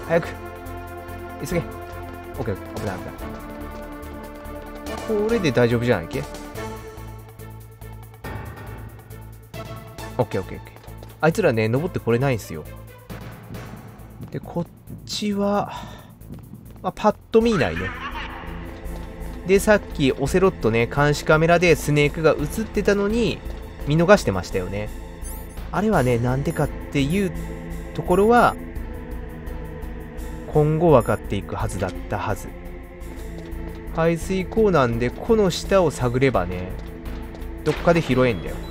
早く急げ。オッケー、危ない危ない。これで大丈夫じゃないっけ。オッケーオッケーオッケー。あいつらね、登ってこれないんすよ。で、こっちは、まあ、パッと見いないね。で、さっきオセロットね、監視カメラでスネークが映ってたのに、見逃してましたよね。あれはね、なんでかっていうところは、今後分かっていくはずだったはず。排水口なんで、この下を探ればね、どっかで拾えんだよ。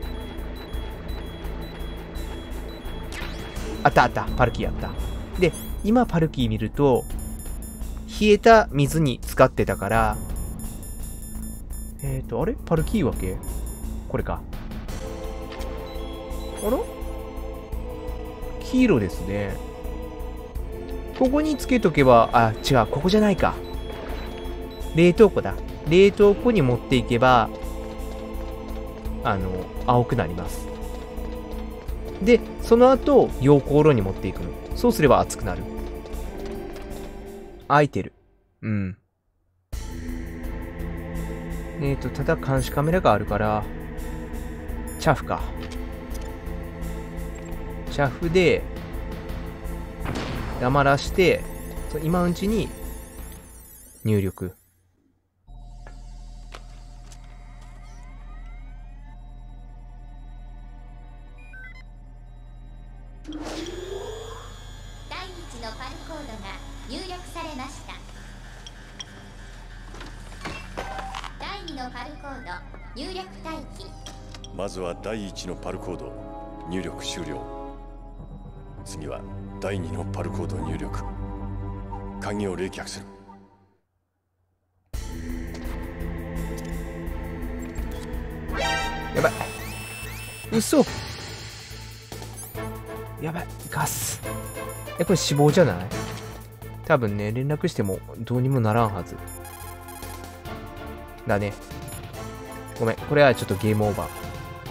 あったあった、パルキーあった。で、今パルキー見ると、冷えた水に浸かってたから、あれパルキーわけこれか。あら黄色ですね。ここにつけとけば、あ、違う、ここじゃないか。冷凍庫だ。冷凍庫に持っていけば、青くなります。で、その後、溶鉱炉に持っていくの。そうすれば熱くなる。開いてる。うん。ただ監視カメラがあるから、チャフか。チャフで、黙らして、今のうちに、入力。 第1のパルコードが入力されました。第2のパルコード入力待機。 まずは第1のパルコード入力終了。次は第2のパルコード入力。鍵を冷却する。 やばい。嘘。やばい。ガス。これ死亡じゃない？多分ね、連絡してもどうにもならんはず。だね。ごめん。これはちょっとゲームオーバー。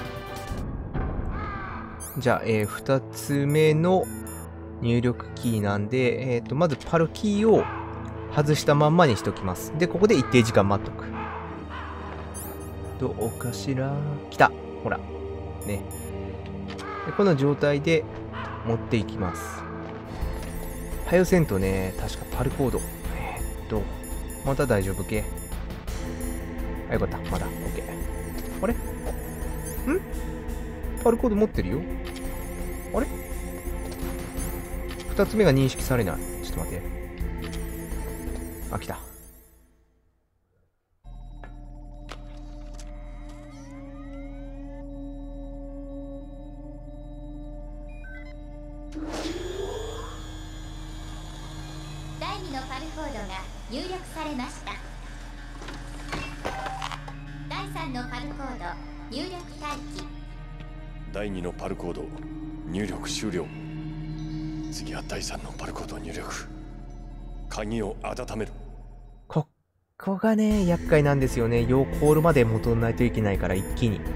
じゃあ、2つ目の入力キーなんで、まずパルキーを外したまんまにしときます。で、ここで一定時間待っとく。どうかしら。来た。ほら。ね。でこの状態で持っていきます。はよせんとね、確かパルコード。また大丈夫系。あ、よかった。まだ。OK。あれパルコード持ってるよ。あれ二つ目が認識されない。ちょっと待って。あ、来た。 第2のパルコードが入力されました。第3のパルコード入力待機。 第2のパルコード入力終了。次は第3のパルコード入力。鍵を温める。 こがね、厄介なんですよね。溶鉱炉まで戻らないといけないから、一気に。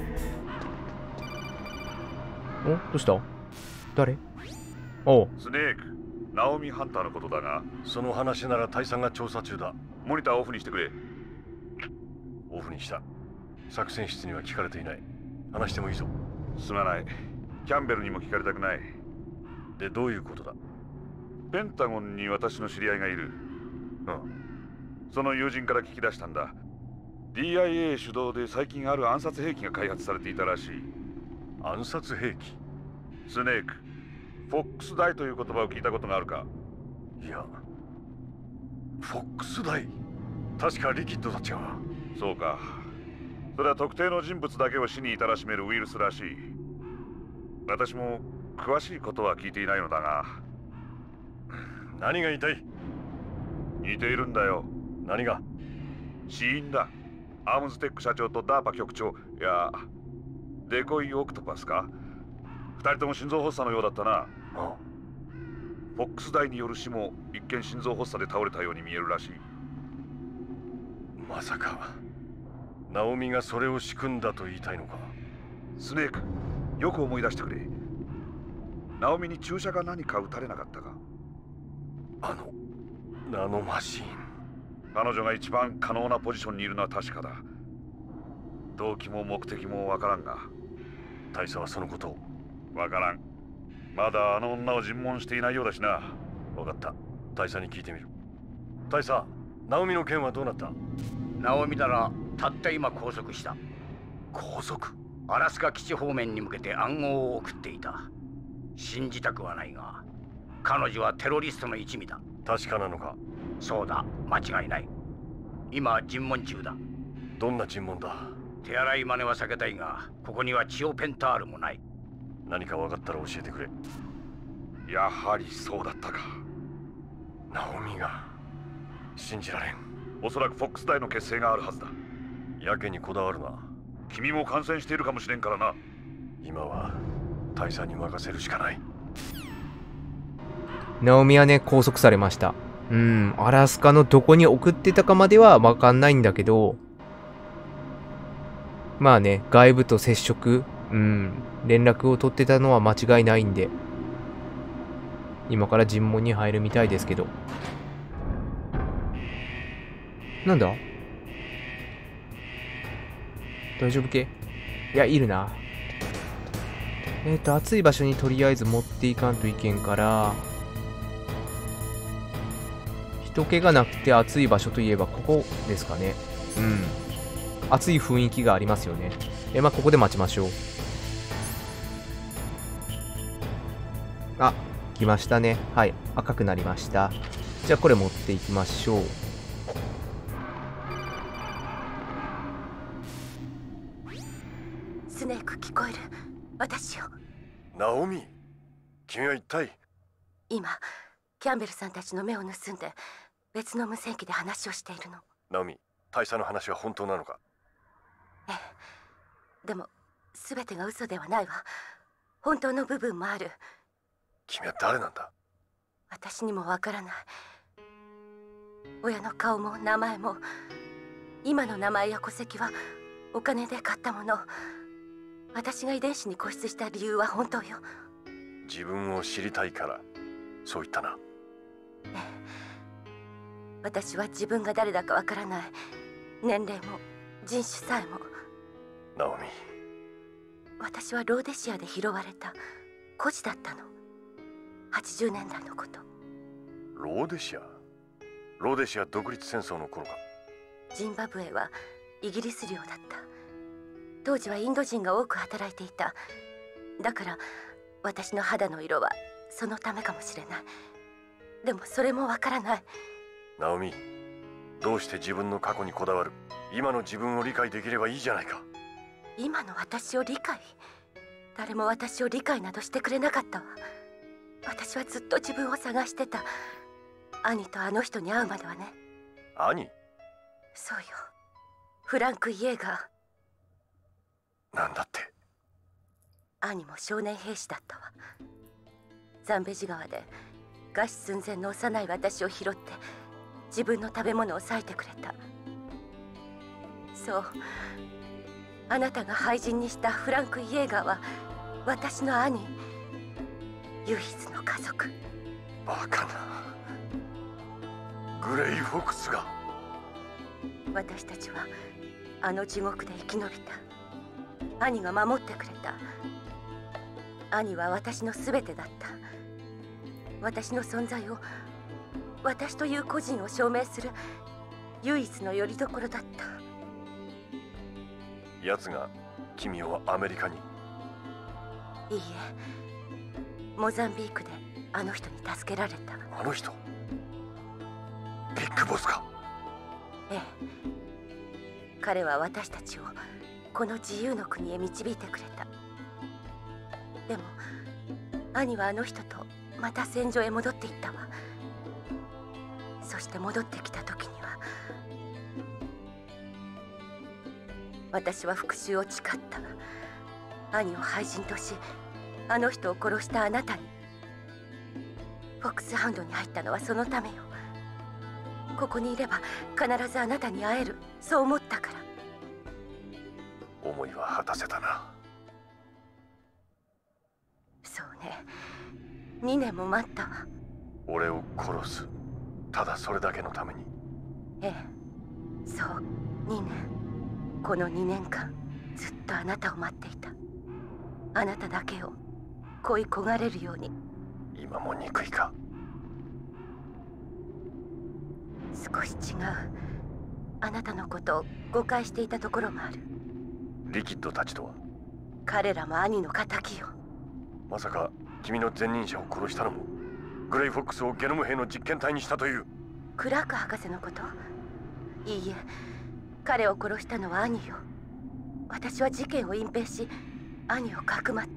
どうした誰？おう。 スネーク、ナオミ・ハンターのことだが、 その話なら大佐が調査中だ。 モニターオフにしてくれ。 オフにした。作戦室には聞かれていない。話してもいいぞ。 すまない。キャンベルにも聞かれたくない。 で、どういうことだ？ ペンタゴンに私の知り合いがいる。その友人から聞き出したんだ。DIA 主導で最近ある暗殺兵器が開発されていたらしい。 暗殺兵器？ スネーク、フォックスダイという言葉を聞いたことがあるか？ いや、フォックスダイ。確かリキッドたちが。 そうか。それは特定の人物だけを死に至らしめるウイルスらしい。私も詳しいことは聞いていないのだが。 何が言いたい？ 似ているんだよ。 何が？ 死因だ。アームズテック社長とダーパ局長、いや、デコイ・オクトパスか。二人とも心臓発作のようだったな。 ああ。 フォックスダイによる死も一見心臓発作で倒れたように見えるらしい。 まさかナオミがそれを仕組んだと言いたいのか？ スネーク、よく思い出してくれ。ナオミに注射が何か打たれなかったか？ あのナノマシーン。 彼女が一番可能なポジションにいるのは確かだ。動機も目的もわからんが。 大佐はそのことを。 わからん。まだあの女を尋問していないようだしな。 分かった。大佐に聞いてみる。大佐、ナオミの件はどうなった？ ナオミならたった今拘束した。 拘束？ アラスカ基地方面に向けて暗号を送っていた。信じたくはないが、彼女はテロリストの一味だ。 確かなのか？ そうだ、間違いない。今尋問中だ。 どんな尋問だ？ 手荒い真似は避けたいが、ここにはチオペンタールもない。 何か分かったら教えてくれ。 やはりそうだったか。 ナオミが。信じられん。 おそらくフォックス大の結成があるはずだ。 やけにこだわるな。 君も感染しているかもしれんからな。 今は大佐に任せるしかない。 ナオミはね、拘束されました。アラスカのどこに送ってたかまではわかんないんだけど、まあね、外部と接触、連絡を取ってたのは間違いないんで、今から尋問に入るみたいですけど。なんだ？大丈夫系？いや、いるな。暑い場所にとりあえず持っていかんといけんから、人気がなくて暑い場所といえばここですかね。暑い雰囲気がありますよね。まあ、ここで待ちましょう。あ、来ましたね。はい、赤くなりました。じゃあこれ持っていきましょう。 スネーク聞こえる？私よ。 ナオミ、君は一体？ 今キャンベルさんたちの目を盗んで別の無線機で話をしているの。 ナオミ、大佐の話は本当なのか？ ええ。でも全てが嘘ではないわ。本当の部分もある。 君は誰なんだ？ 私にもわからない。親の顔も名前も、今の名前や戸籍はお金で買ったもの。私が遺伝子に固執した理由は本当よ。 自分を知りたいからそう言ったな。 ええ。私は自分が誰だかわからない。年齢も人種さえも。 ナオミ、 私はローデシアで拾われた孤児だったの。80年代のこと。 ローデシア？ローデシア独立戦争の頃か。 ジンバブエはイギリス領だった。当時はインド人が多く働いていた。だから私の肌の色はそのためかもしれない。でもそれもわからない。 ナオミ、どうして自分の過去にこだわる？今の自分を理解できればいいじゃないか。 今の私を理解？誰も私を理解などしてくれなかったわ。私はずっと自分を探してた。兄とあの人に会うまではね。 兄？ そうよ。フランク・イエーガー。 なんだって？ 兄も少年兵士だったわ。ザンベジ川で餓死寸前の幼い私を拾って自分の食べ物を割いてくれた。そう、あなたが廃人にしたフランク・イエーガーは私の兄、唯一の家族。 バカな。グレイフォックスが。 私たちはあの地獄で生き延びた。兄が守ってくれた。兄は私の全てだった。私の存在を、私という個人を証明する唯一の拠り所だった。 奴が君をアメリカに？ いいえ、モザンビークであの人に助けられた。 あの人？ビッグボスか？ ええ。彼は私たちをこの自由の国へ導いてくれた。でも兄はあの人とまた戦場へ戻っていったわ。そして戻ってきた時には私は復讐を誓った。兄を廃人としあの人を殺したあなたに。フォックスハウンドに入ったのはそのためよ。ここにいれば必ずあなたに会える、そう思ったから。 思いは果たせたな。 そうね、2年も待ったわ。 俺を殺す。ただそれだけのために。 ええ、そう2年。この2年間ずっとあなたを待っていた。あなただけを恋焦がれるように。 今も憎いか？ 少し違う。あなたのことを誤解していたところもある。 リキッドたちとは？ 彼らも兄の敵よ。 まさか君の前任者を殺したのもグレイフォックスをゲノム兵の実験体にしたという？ クラーク博士のこと？いいえ、彼を殺したのは兄よ。私は事件を隠蔽し兄をかくまった。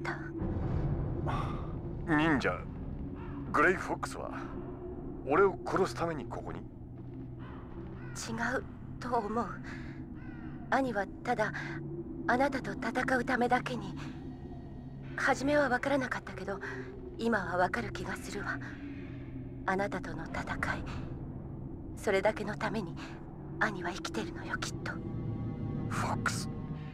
忍者グレイフォックスは俺を殺すためにここに？ 違うと思う。兄はただあなたと戦うためだけに。初めは分からなかったけど今は分かる気がするわ。あなたとの戦い、それだけのために兄は生きてるのよ、きっと。 フォックス。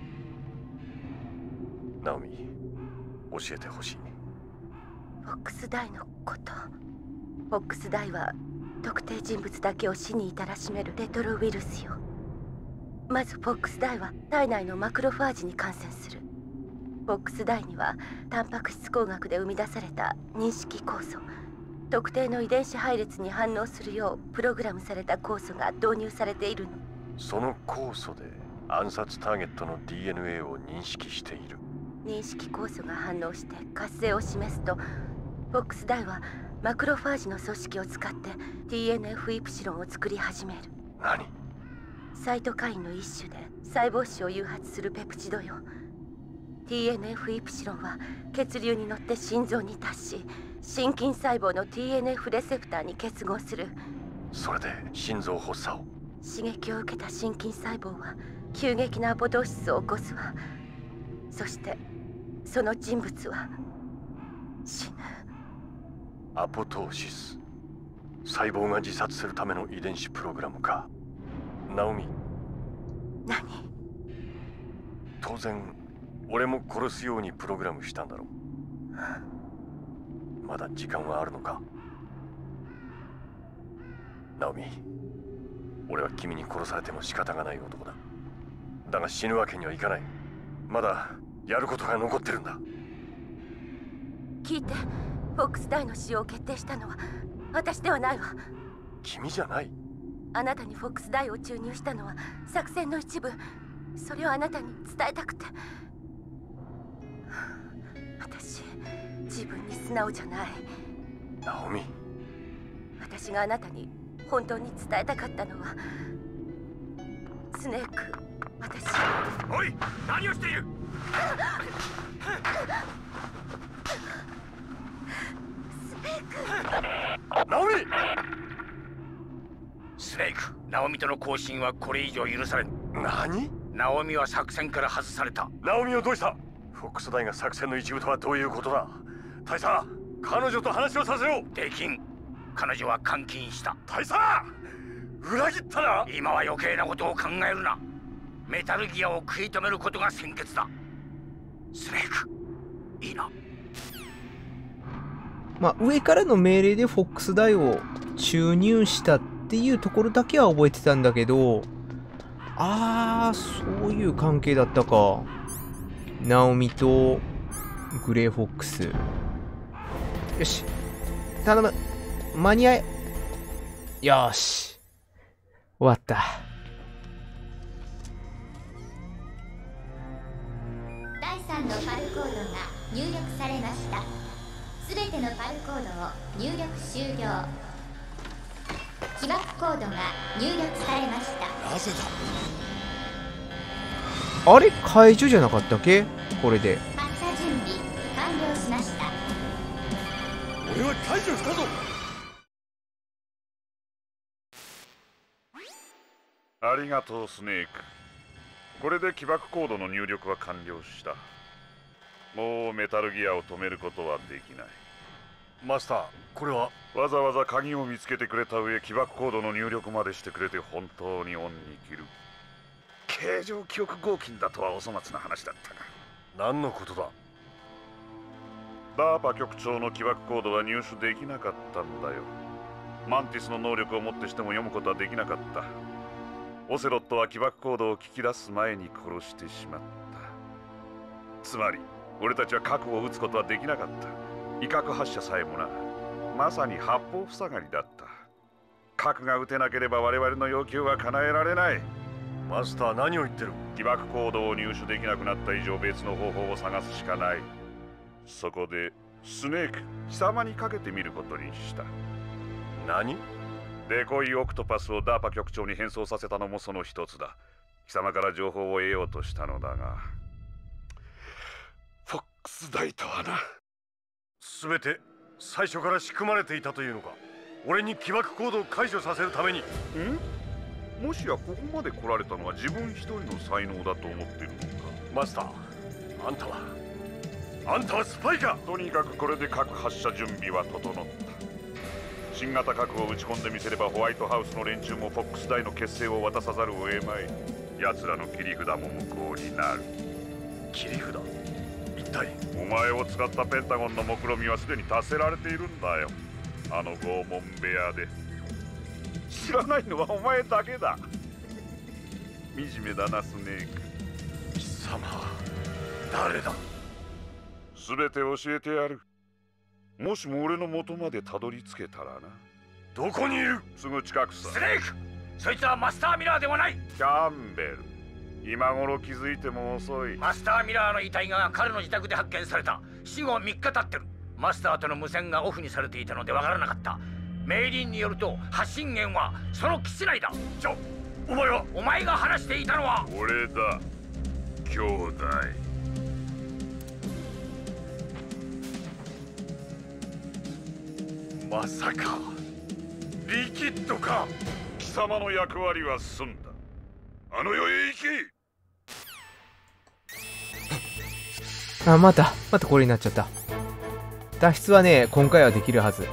ナオミ、教えてほしい。 フォックスダイのこと。フォックスダイは特定人物だけを死に至らしめるレトロウイルスよ。まずフォックスダイは体内のマクロファージに感染する。フォックスダイにはタンパク質工学で生み出された認識酵素、特定の遺伝子配列に反応するようプログラムされた酵素が導入されているの。 その酵素で暗殺ターゲットの DNA を認識している。 認識酵素が反応して活性を示すと、フォックスダイはマクロファージの組織を使って TNF イプシロンを作り始める。 何？ サイトカインの一種で細胞死を誘発するペプチドよ。TNF イプシロンは血流に乗って心臓に達し、心筋細胞の TNF レセプターに結合する。 それで心臓発作を？ 刺激を受けた心筋細胞は急激なアポトーシスを起こすわ。そしてその人物は死ぬ。 アポトーシス。細胞が自殺するための遺伝子プログラムか。ナオミ。 何？ 当然俺も殺すようにプログラムしたんだろう。まだ時間はあるのか？ナオミ、俺は君に殺されても仕方がない男だ。だが死ぬわけにはいかない。まだやることが残ってるんだ。 聞いて、フォックスダイの使用を決定したのは私ではないわ。 君じゃない。 あなたにフォックスダイを注入したのは作戦の一部。それをあなたに伝えたくて。私、自分に素直じゃない。 ナオミ。 私があなたに本当に伝えたかったのは、スネーク、私。 おい、何をしている？ ナオミ！ スネーク、ナオミとの交信はこれ以上許されん。 何？ ナオミは作戦から外された。 ナオミをどうした？フォックスダイが作戦の一部とはどういうことだ？大佐、彼女と話をさせろ。 できん。彼女は監禁した。 大佐、裏切ったな。 今は余計なことを考えるな。メタルギアを食い止めることが先決だ。スネーク、いいな。 まあ、上からの命令でフォックスダイを注入したっていうところだけは覚えてたんだけど、そういう関係だったか。ナオミとグレイフォックス。よし。頼む。間に合え。よし。終わった。 第3のパルコードが入力されました。すべてのパルコードを入力終了。起爆コードが入力されました。 なぜだ？ あれ解除じゃなかったっけ？これで発射準備完了しました。 俺は解除したぞ。 ありがとう、スネーク。これで起爆コードの入力は完了した。もうメタルギアを止めることはできない。 マスター、これは？ わざわざ鍵を見つけてくれた上、起爆コードの入力までしてくれて本当に恩に着る。形状記憶合金だとはお粗末な話だったが。 何のことだ？ ダーパ局長の起爆コードは入手できなかったんだよ。 マンティスの能力をもってしても読むことはできなかった。オセロットは起爆コードを聞き出す前に殺してしまった。つまり俺たちは核を撃つことはできなかった。威嚇発射さえもな。まさに八方塞がりだった。核が撃てなければ我々の要求は叶えられない。 マスター、何を言ってる？ 起爆コードを入手できなくなった以上別の方法を探すしかない。そこでスネーク、貴様にかけてみることにした。 何？ デコイオクトパスをダーパ局長に変装させたのもその一つだ。貴様から情報を得ようとしたのだが、フォックス大とはな。 全て最初から仕組まれていたというのか？俺に起爆コードを解除させるために。 もしやここまで来られたのは自分一人の才能だと思っているのか？ マスター、あんたはスパイか？ とにかくこれで核発射準備は整った。新型核を打ち込んでみせればホワイトハウスの連中もフォックス大の結成を渡さざるを得まい。奴らの切り札も無効になる。 切り札？一体？ お前を使ったペンタゴンの目論見はすでに達せられているんだよ。あの拷問部屋で。知らないのはお前だけだ。惨めだな、スネーク。 貴様、誰だ？ 全て教えてやる。もしも俺の元までたどり着けたらな。 どこにいる？ すぐ近くさ。 スネーク、そいつはマスターミラーではない。 キャンベル、今頃気づいても遅い。 マスターミラーの遺体が彼の自宅で発見された。死後3日経ってる。マスターとの無線がオフにされていたのでわからなかった。メイリンによると発信源はその基地内だ。お前が話していたのは。 俺だ、兄弟。 まさかリキッドか？ 貴様の役割は済んだ。あの世へ行け。 またこれになっちゃった。脱出はね、今回はできるはず。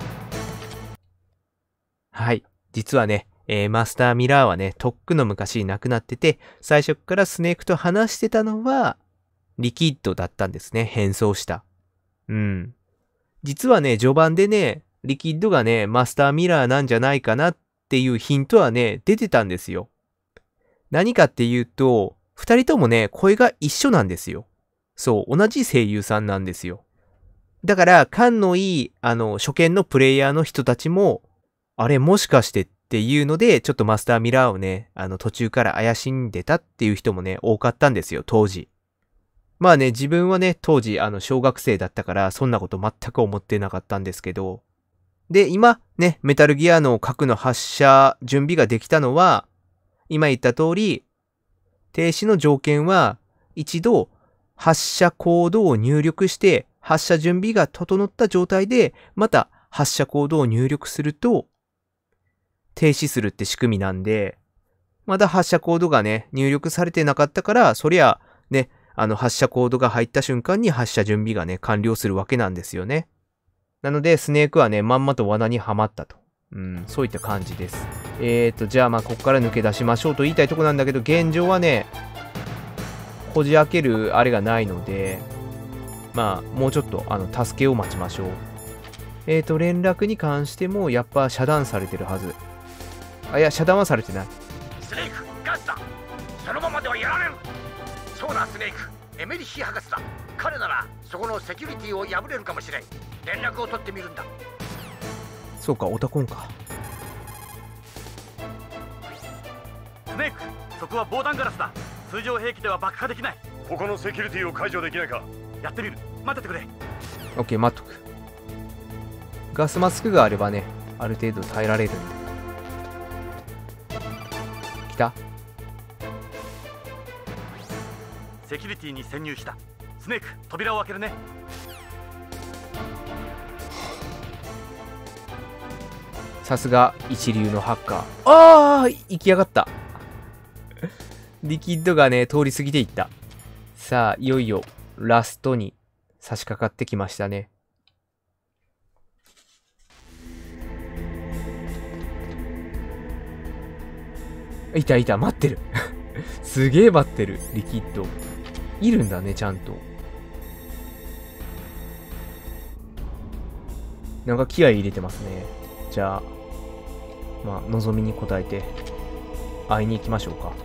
はい。実はね、マスターミラーはね、とっくの昔に亡くなってて、最初からスネークと話してたのは、リキッドだったんですね。変装した。実はね、序盤でね、リキッドがね、マスターミラーなんじゃないかなっていうヒントはね、出てたんですよ。何かっていうと、二人ともね、声が一緒なんですよ。そう、同じ声優さんなんですよ。だから、勘のいい、初見のプレイヤーの人たちも、あれもしかしてっていうので、ちょっとマスターミラーをね、途中から怪しんでたっていう人もね、多かったんですよ、当時。まあね、自分はね、当時、小学生だったから、そんなこと全く思ってなかったんですけど。で、今、ね、メタルギアの核の発射準備ができたのは、今言った通り、停止の条件は、一度、発射コードを入力して、発射準備が整った状態で、また発射コードを入力すると、停止するって仕組みなんで、まだ発射コードがね、入力されてなかったから、そりゃ、ね、発射コードが入った瞬間に発射準備がね、完了するわけなんですよね。なので、スネークはね、まんまと罠にはまったと。そういった感じです。じゃあここから抜け出しましょうと言いたいとこなんだけど、現状はね、こじ開けるあれがないので、もうちょっと、助けを待ちましょう。連絡に関しても、やっぱ遮断されてるはず。いや、遮断はされてない。 スネーク、ガスだ。そのままではやられる。そうだ、スネーク。エメリヒ博士だ。彼なら、そこのセキュリティを破れるかもしれん。連絡を取ってみるんだ。 そうか、オタコンか。 スネーク、そこは防弾ガラスだ。通常兵器では爆破できない。 ここのセキュリティを解除できないか？ やってみる。待っててくれ。 オッケー、待っとく。ガスマスクがあればね、ある程度耐えられるんで。来た？ セキュリティに潜入した。スネーク、扉を開けるね。 さすが一流のハッカー。行きやがった。リキッドがね、通り過ぎていった。さあ、いよいよラストに差し掛かってきましたね。いた、待ってる。すげえ待ってる、リキッド。いるんだね、ちゃんと。なんか気合い入れてますね。じゃあ、 まあ望みに応えて会いに行きましょうか。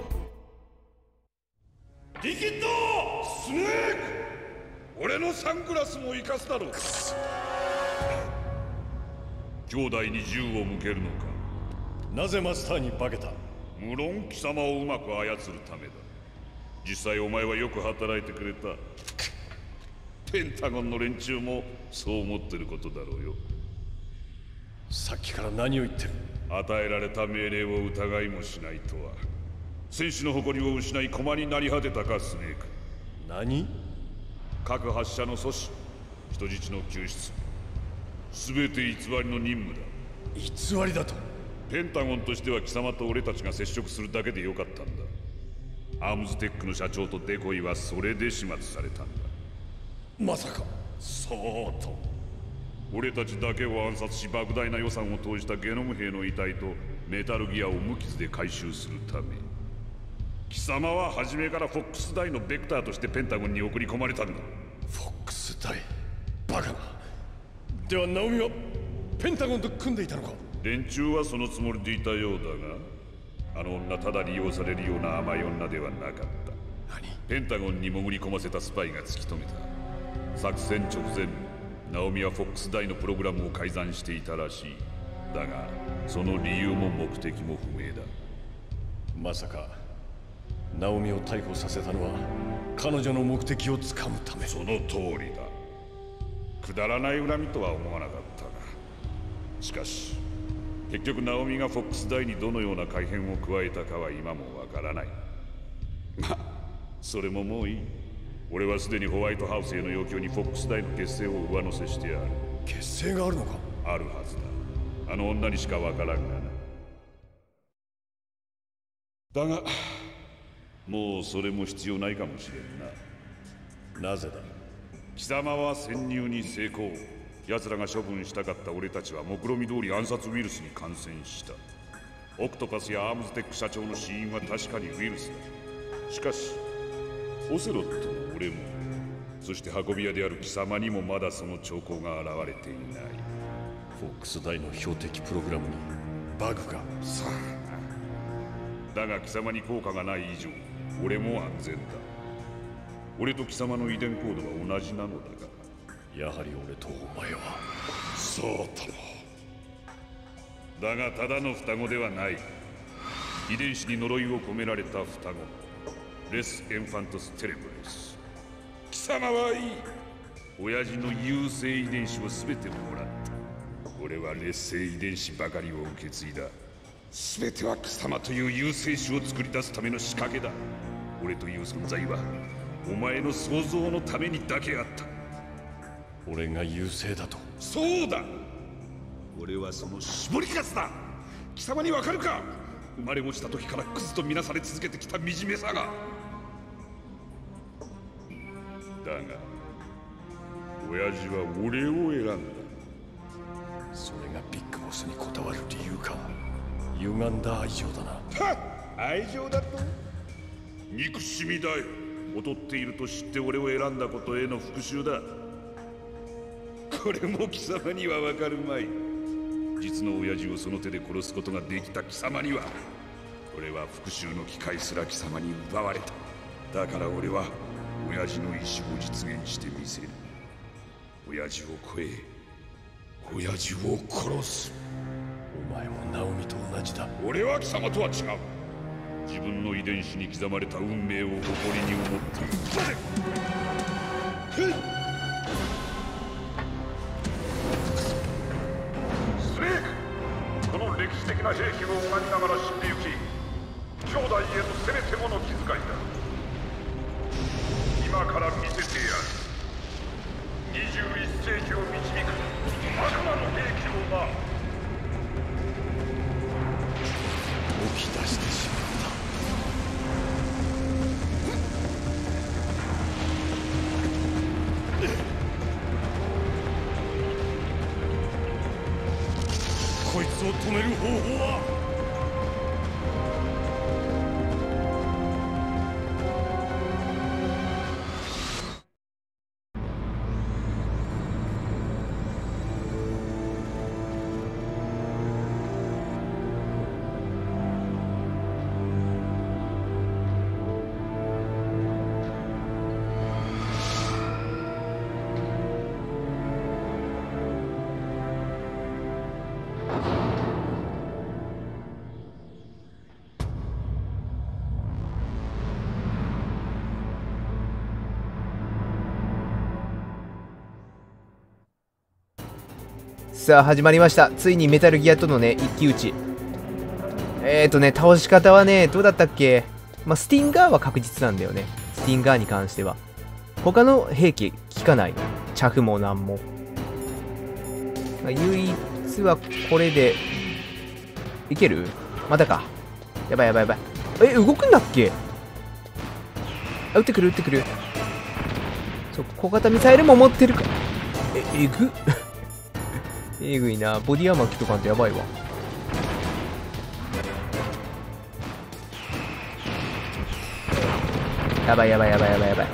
リキッドスネーク、俺のサングラスも生かすだろう。兄弟に銃を向けるのか。 なぜマスターに化けた？ 無論貴様をうまく操るためだ。実際お前はよく働いてくれた。ペンタゴンの連中もそう思ってることだろうよ。 さっきから何を言ってる？ 与えられた命令を疑いもしないとは。戦士の誇りを失い駒になり果てたか、スネーク。 何？ 各発射の阻止、人質の救出、全て偽りの任務だ。 偽りだと？ ペンタゴンとしては貴様と俺たちが接触するだけでよかったんだ。アームズテックの社長とデコイはそれで始末されたんだ。 まさか。 そうと。俺たちだけを暗殺し莫大な予算を投じたゲノム兵の遺体とメタルギアを無傷で回収するため、貴様は初めからフォックスダイのベクターとしてペンタゴンに送り込まれたんだ。 フォックスダイ、バカな。ではナオミはペンタゴンと組んでいたのか？ 連中はそのつもりでいたようだが、あの女ただ利用されるような甘い女ではなかった。 何？ ペンタゴンに潜り込ませたスパイが突き止めた。作戦直前、ナオミはフォックスダイのプログラムを改ざんしていたらしい。だがその理由も目的も不明だ。 まさかナオミを逮捕させたのは彼女の目的をつかむため？ その通りだ。くだらない恨みとは思わなかったが、しかし結局ナオミがフォックスダイにどのような改変を加えたかは今もわからない。まあそれももういい。俺はすでにホワイトハウスへの要求にフォックスダイの結成を上乗せしてある。 結成があるのか？ あるはずだ。あの女にしかわからんがな。だがもうそれも必要ないかもしれんな。 なぜだ？ 貴様は潜入に成功。奴らが処分したかった俺たちは目論見通り暗殺ウイルスに感染した。オクトパスやアームズテック社長の死因は確かにウイルスだ。しかしオセロットも俺も、そして運び屋である貴様にもまだその兆候が現れていない。 フォックスダイの標的プログラムにバグが。 さあ、だが貴様に効果がない以上俺も安全だ。俺と貴様の遺伝コードは同じなのだが。 やはり俺とお前は。 そうとも。だがただの双子ではない。遺伝子に呪いを込められた双子、レス・エンファントス・テレブレス。貴様はいい。親父の優勢遺伝子を全てもらった。俺は劣勢遺伝子ばかりを受け継いだ。全ては貴様という優勢種を作り出すための仕掛けだ。俺という存在はお前の想像のためにだけあった。 俺が優勢だと？ そうだ。俺はその絞りかすだ。貴様にわかるか？生まれ落ちた時からクズとみなされ続けてきた惨めさが。だが親父は俺を選んだ。 それがビッグボスにこだわる理由か。歪んだ愛情だな。 はっ、愛情だと？憎しみだよ。劣っていると知って俺を選んだことへの復讐だ。これも貴様にはわかるまい。実の親父をその手で殺すことができた貴様には、俺は復讐の機会すら貴様に奪われた。だから俺は親父の意志を実現してみせる。親父を超え親父を殺す。 お前もナオミと同じだ。 俺は貴様とは違う。自分の遺伝子に刻まれた運命を誇りに思っている。スネーク、この歴史的な兵器を拝みながら死んでゆき、兄弟へのせめてもの気遣いだ。今から見せてやる。21世紀を導く悪魔の兵器をな。 起き出してしまった。こいつを止める方法は？ さあ始まりました。ついにメタルギアとのね一騎打ち。倒し方はねどうだったっけ。まあ、スティンガーは確実なんだよね。スティンガーに関しては他の兵器効かない。チャフもなんも、まあ、唯一はこれでいける。またか。やばいやばいやばい。動くんだっけ。あ、撃ってくる撃ってくる。そう、小型ミサイルも持ってるか。えぐえぐいな。ボディアーマー着とかんとやばいわ。やばいやばいやばいやばいやばい。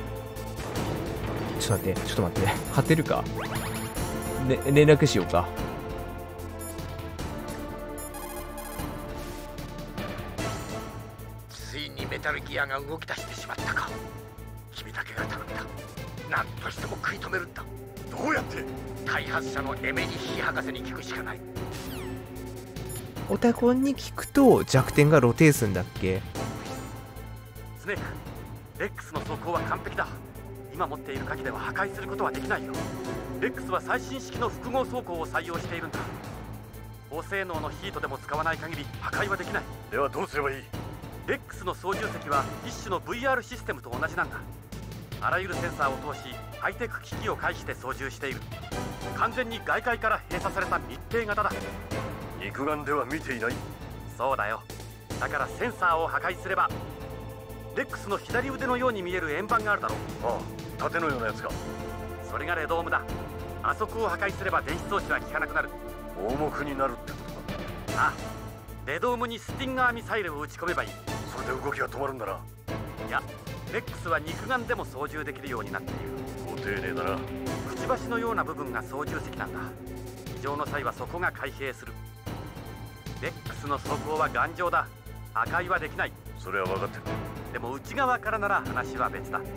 ちょっと待ってちょっと待って。勝てるか、ね、連絡しようか。 ついにメタルギアが動き出してしまったか。君だけが頼んだ。何としても食い止めるんだ。 どうやって。 開発者のエメリッヒ博士に聞くしかない。 オタコンに聞くと弱点が露呈すんだっけ。 スネーク、レックスの走行は完璧だ。今持っている鍵では破壊することはできないよ。レックスは最新式の複合走行を採用しているんだ。高性能のヒートでも使わない限り破壊はできない。 ではどうすればいい。 レックスの操縦席は一種の VR システムと同じなんだ。あらゆるセンサーを通しハイテク機器を介して操縦している。完全に外界から閉鎖された密閉型だ。 肉眼では見ていない。 そうだよ。だからセンサーを破壊すれば、レックスの左腕のように見える円盤があるだろう。 ああ、盾のようなやつか。 それがレドームだ。あそこを破壊すれば電子装置は効かなくなる。 盲目になるってことか。 ああ、レドームにスティンガーミサイルを撃ち込めばいい。 それで動きが止まるんだな。 いや、レックスは肉眼でも操縦できるようになっている。 ご丁寧だな。 くちばしのような部分が操縦席なんだ。異常の際はそこが開閉する。レックスの走行は頑丈だ。破壊はできない。 それは分かってる。 でも内側からなら話は別だ。 なる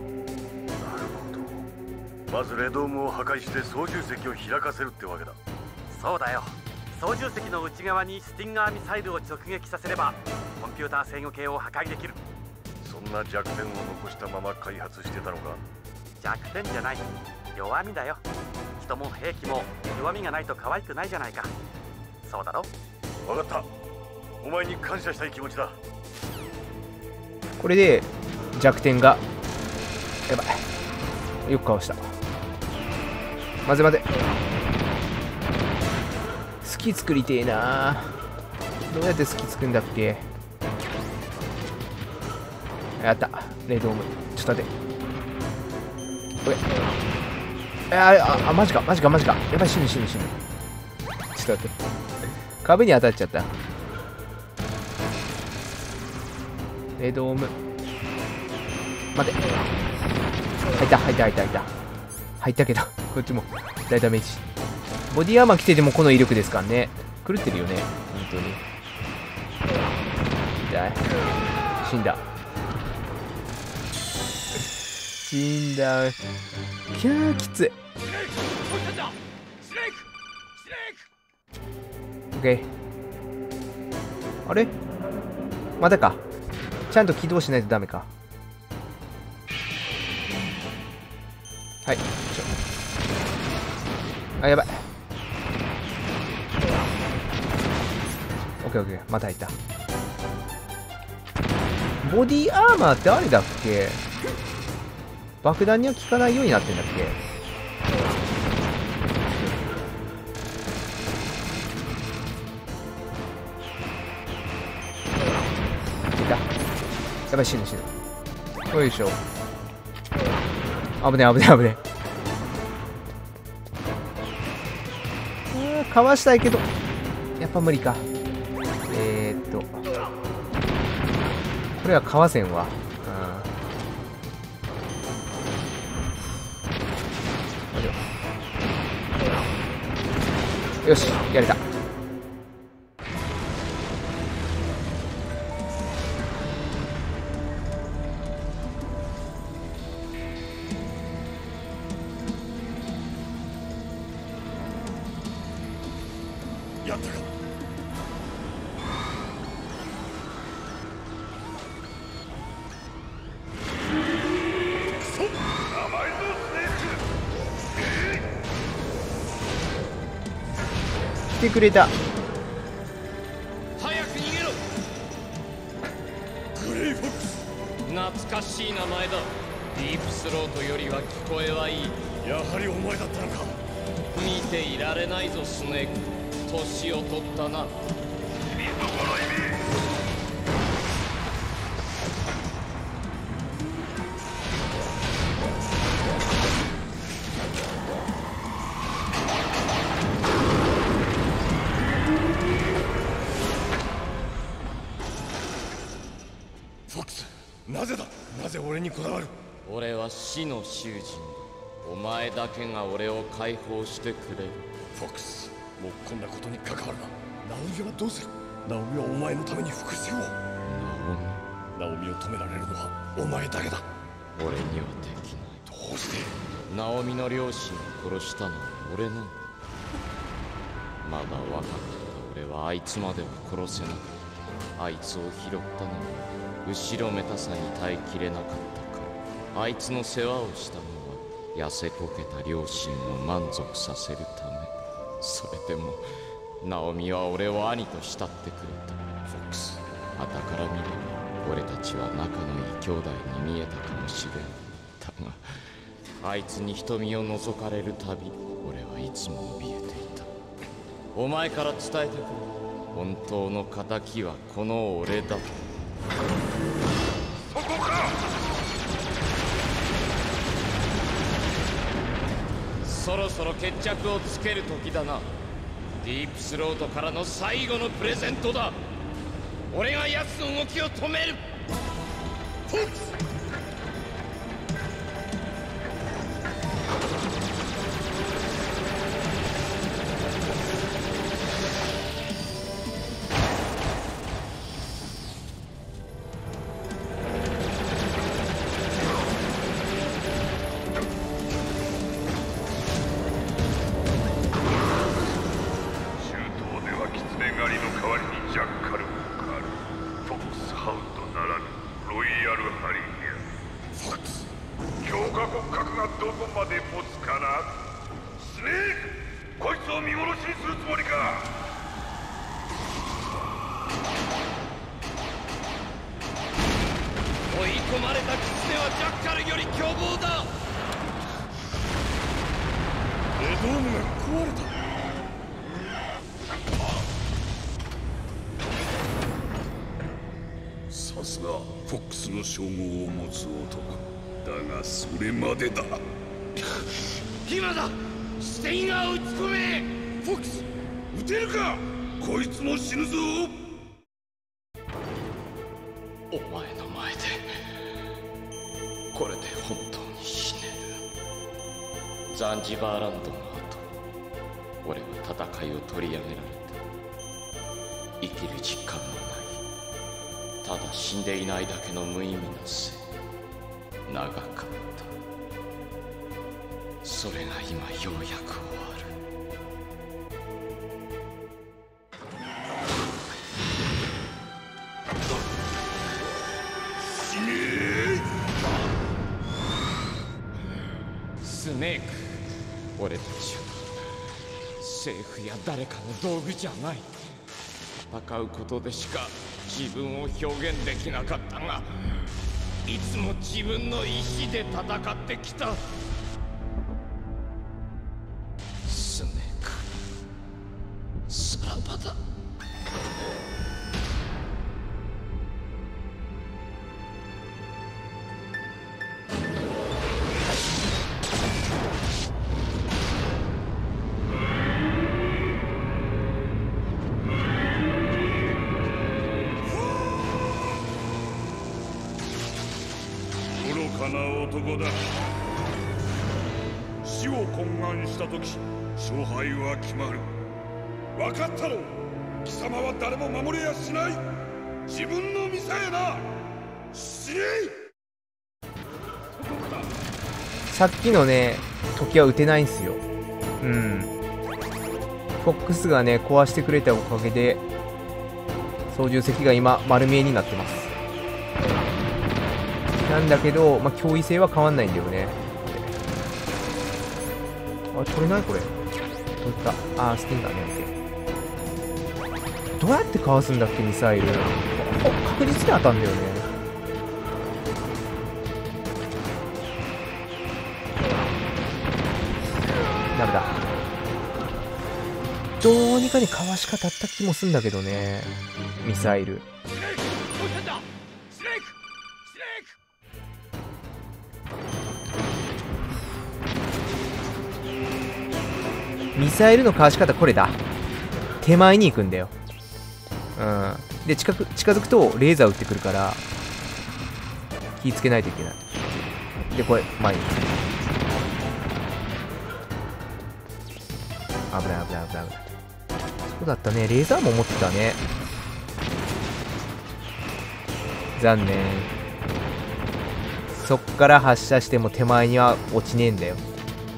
ほど。まずレドームを破壊して操縦席を開かせるってわけだ。 そうだよ。操縦席の内側にスティンガーミサイルを直撃させればコンピューター制御系を破壊できる。 そんな弱点を残したまま開発してたのか。 弱点じゃない、弱みだよ。人も兵器も弱みがないと可愛くないじゃないか。そうだろ。 分かった。お前に感謝したい気持ちだ。 これで弱点がやばい。よくかわした。混ぜ混ぜ。好き作りてえな。どうやって好き作るんだっけ。やった。レドームちょっと待って。あ、マジかマジかマジか。やばい、死ぬ死ぬ死ぬ。ちょっと待って。壁に当たっちゃった。レドーム待て。入った入った入った入った入ったけどこっちも大ダメージ。ボディアーマー着ててもこの威力ですからね。狂ってるよね本当に。痛い。死んだ死んだ。キャーきつい。オッケー。あれまたか。ちゃんと起動しないとダメか。はい。あ、やばい。オッケーオッケー。また入った。ボディアーマーってあれだっけ。爆弾には効かないようになってんだっけ。やばい、死ぬ死ぬ。よいしょ。危ね危ね危ね。かわしたいけどやっぱ無理か。これはかわせんわ。よし、やれた。 やったか。 てくれた。 早く逃げろ。 グレイフォックス。 懐かしい名前だ。ディープスロートよりは聞こえはいい。 やはりお前だったのか。 見ていられないぞスネーク。年を取ったな。 フォックス、なぜだ。なぜ俺にこだわる。 俺は死の囚人だ。お前だけが俺を解放してくれる。 フォックス、もうこんなことに関わるな。ナオミはどうする。ナオミはお前のために復讐を。ナオミを止められるのはお前だけだ。 俺にはできない。 どうして。 ナオミの両親を殺したのは俺なんだ。まだ若かった俺はあいつまでは殺せなかった。あいつを拾ったのに後ろめたさに耐えきれなかったから。あいつの世話をしたのは痩せこけた両親を満足させるため。それでもナオミは俺を兄と慕ってくれた。 フォックス、 傍から見れば俺たちは仲のいい兄弟に見えたかもしれん。だがあいつに瞳を覗かれるたび俺はいつも怯えていた。お前から伝えてくれ。本当の敵はこの俺だ。 そこか。 そろそろ決着をつける時だな。ディープスロートからの最後のプレゼントだ。俺が奴の動きを止める。フォックス。 さすがフォックスの称号を持つ男だが、それまでだ。 今だ。ステインガーを撃ち込め。 フォックス、撃てるか。こいつも死ぬぞ。 お前の前でこれで本当に死ねる。ザンジバーランドの後俺は戦いを取りやめられた。生きる実感もない。ただ死んでいないだけの無意味な生。長かった。それが今ようやく終わる。 死ねー。スネーク、俺たちは政府や誰かの道具じゃない。戦うことでしか自分を表現できなかったが、いつも自分の意志で戦ってきた。スネーク、さらばだ。 男だ。死を懇願した時、勝敗は決まる。分かったろ。貴様は誰も守れやしない。自分の身さえな。死ね。 さっきのね時は撃てないんすよ。フォックスがね壊してくれたおかげで操縦席が今丸見えになってます。なんだけど、脅威性は変わんないんだよね。あ、取れないこれ。取った。あー、スティンガーね。 どうやってかわすんだっけ、ミサイル。確実に当たんだよね。ダメだ。どうにかにかわし方あった気もすんだけどね、ミサイル。ミサイルのかわし方これだ。手前に行くんだよ。うん。で、近づくとレーザー撃ってくるから、気ぃつけないといけない。で、これ、前に。危ない危ない危ない危ない。そうだったね。レーザーも持ってたね。残念。そっから発射しても手前には落ちねえんだよ。で、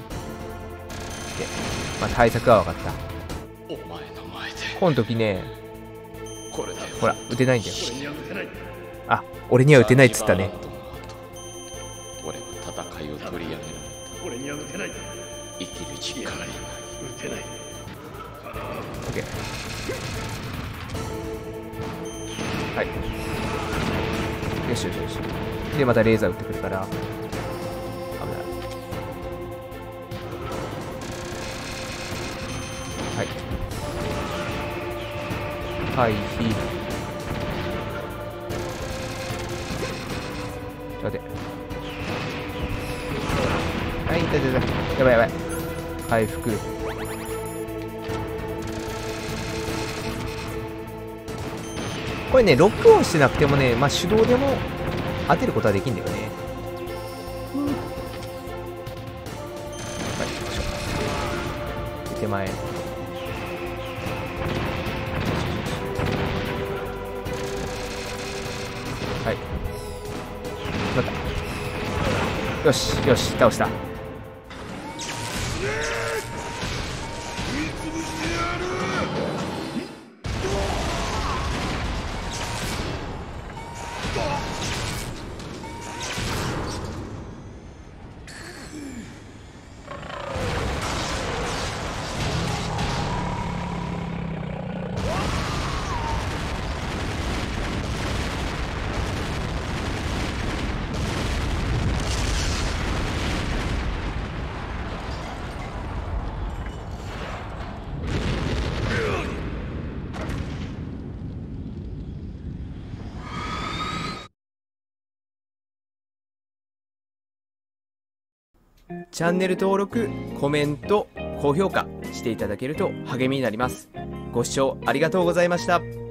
まあ、対策は分かった。 お前の前でこの時ね、 これだよ。 ほら、撃てないんだよ。あ、俺には撃てないっつったね。 俺は戦いを取りやめられた。俺には撃てない。生きる力がない。撃てない。 オッケー。はい。よしよしよし。で、またレーザー撃ってくるから。危ない。はい。回避。ちょっと待って。はい、痛い痛い痛い。やばいやばい。回復。これね、ロックオンしてなくてもね、まあ、手動でも当てることはできるんだよね。はい、よいしょ。手前。はい。また。よし、よし、倒した。チャンネル登録、コメント、高評価していただけると励みになります。ご視聴ありがとうございました。